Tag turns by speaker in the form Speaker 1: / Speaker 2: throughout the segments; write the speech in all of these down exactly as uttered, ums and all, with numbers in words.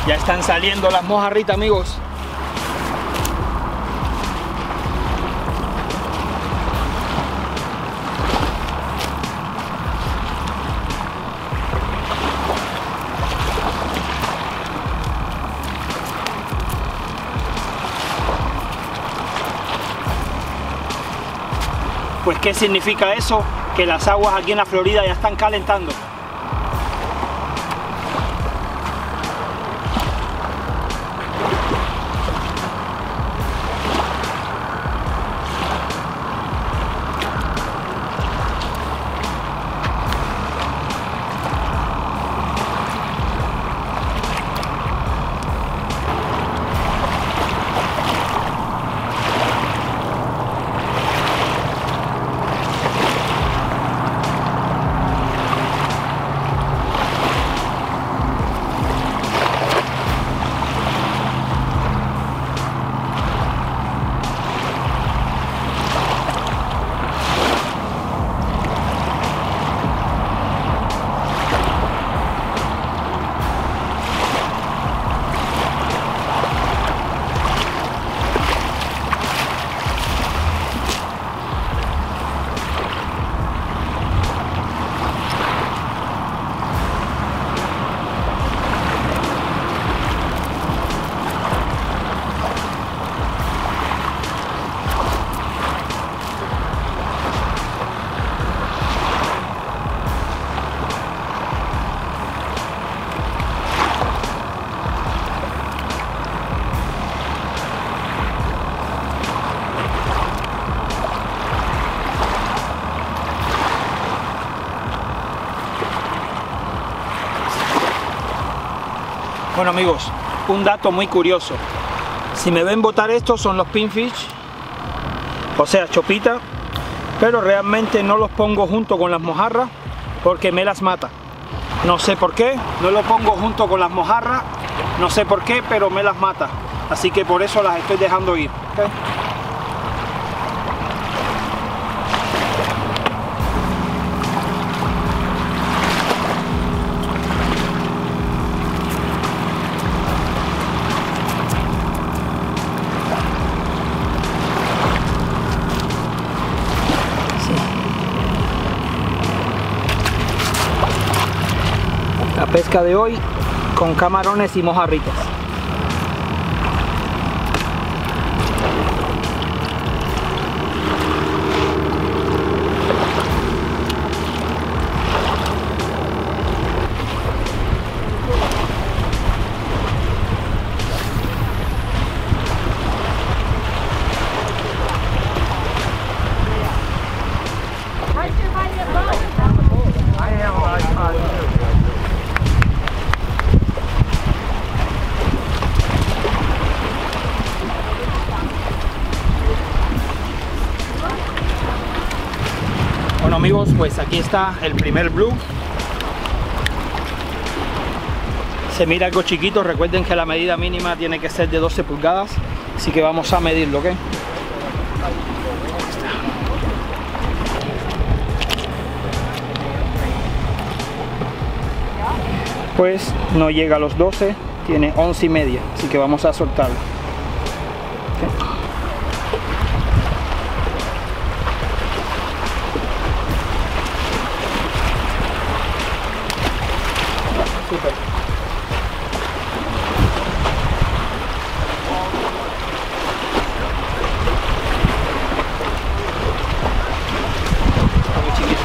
Speaker 1: Ya están saliendo las mojarritas, amigos. Pues, ¿qué significa eso? Que las aguas aquí en la Florida ya están calentando. Bueno, amigos, un dato muy curioso. Si me ven botar estos son los pinfish, o sea, chopita, pero realmente no los pongo junto con las mojarras porque me las mata. No sé por qué, no lo pongo junto con las mojarras, no sé por qué, pero me las mata. Así que por eso las estoy dejando ir, ¿okay? La pesca de hoy con camarones y mojarritas. Bueno, amigos, pues aquí está el primer blue. Se mira algo chiquito, recuerden que la medida mínima tiene que ser de doce pulgadas, así que vamos a medirlo, ¿ok? Pues no llega a los doce, tiene once y media, así que vamos a soltarlo. ¿Okay? Super. Muy chiquito.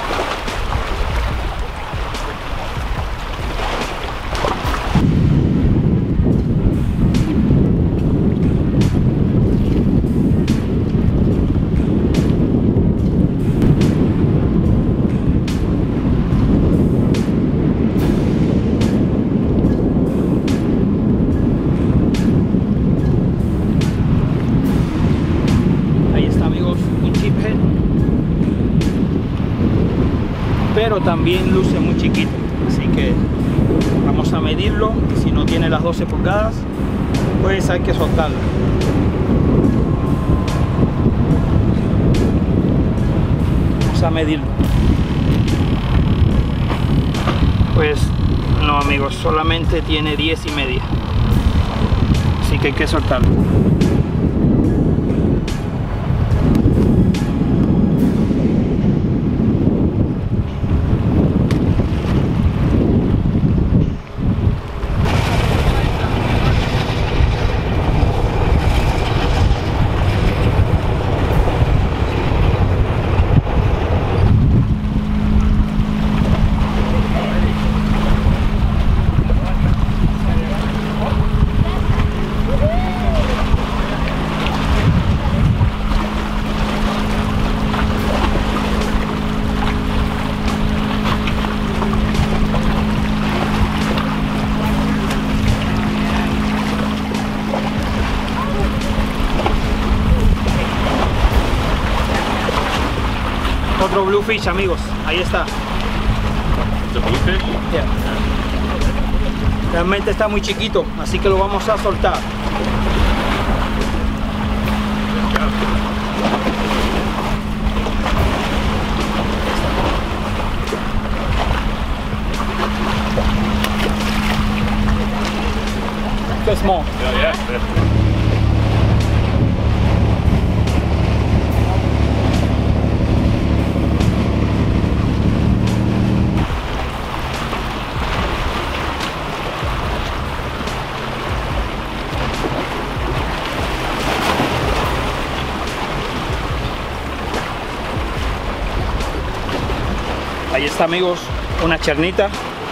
Speaker 1: Pero también luce muy chiquito, así que vamos a medirlo y si no tiene las doce pulgadas pues hay que soltarlo. Vamos a medirlo. Pues no, amigos, solamente tiene diez y media. que hay que soltarlo. Otro bluefish, amigos, ahí está.
Speaker 2: Bluefish?
Speaker 1: Yeah. Realmente está muy chiquito, así que lo vamos a soltar. Qué small.
Speaker 2: Yeah, yeah, yeah.
Speaker 1: Ahí está, amigos, una chernita.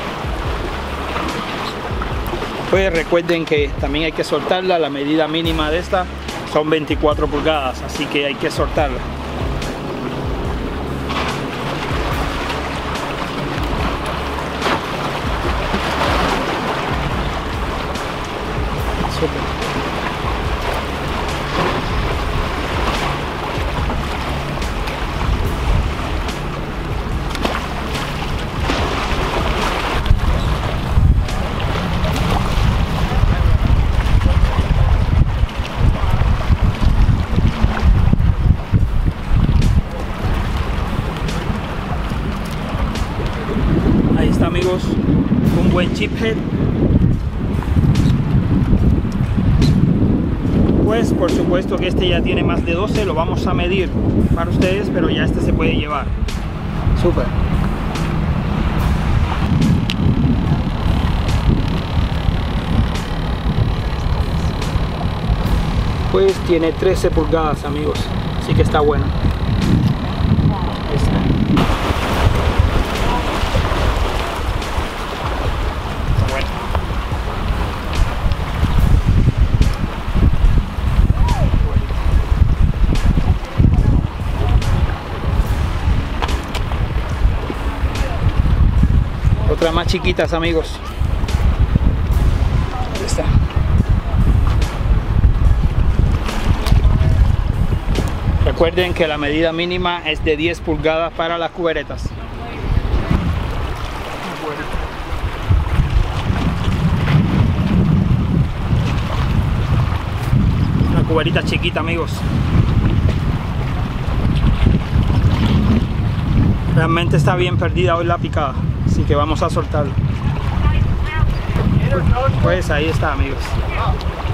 Speaker 1: Pues recuerden que también hay que soltarla. La medida mínima de esta son veinticuatro pulgadas, así que hay que soltarla. Súper. Ahí está, amigos, un buen chiphead. Pues por supuesto que este ya tiene más de doce, lo vamos a medir para ustedes, pero ya este se puede llevar. Súper. Pues tiene trece pulgadas, amigos, así que está bueno. Ahí está. Otras más chiquitas, amigos. Ahí está. Recuerden que la medida mínima es de diez pulgadas para las cuberetas. Una cuberita chiquita, amigos. Realmente está bien perdida hoy la picada, así que vamos a soltarlo. Pues ahí está, amigos.